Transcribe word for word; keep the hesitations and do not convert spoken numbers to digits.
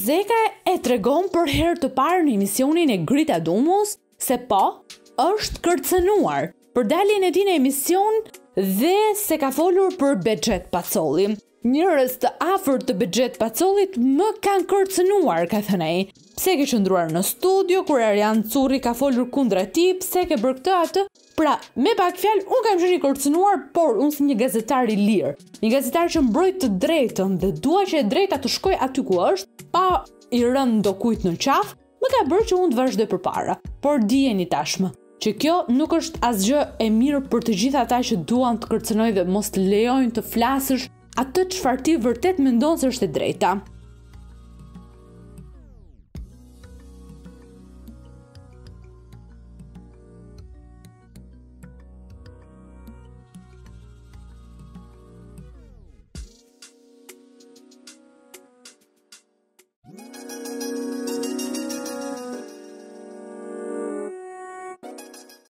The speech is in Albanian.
Zeka e tregon për herë të parë në emisionin e Grita Dumos se po, është kërcënuar për daljen e tij në emision dhe se ka folur për Bexhet Pacolli. Njerëz të afërt të Bexhet Pacollit më kanë kërcënuar, ka thënë ai. Pse ke qëndruar në studio kur Arian Curri ka folur kundra tij, pse ke bërë këtë atë? Pra, me pak fjalë, unë kam qenë i kërcënuar, por unë si një gazetar i lirë, një gazetar që mbroj të drejtën dhe dua që e drejta të shkoj aty ku është, pa i rënë do kujt në qafë, më ka bërë që unë të vazhdoj përpara. Por dijeni tashmë që kjo nuk është asgjë e mirë për të gjithë ata që duan të kërcënojnë dhe mos të lejojnë të flasësh atë çfarë ti vërtet mendon se është e drejta.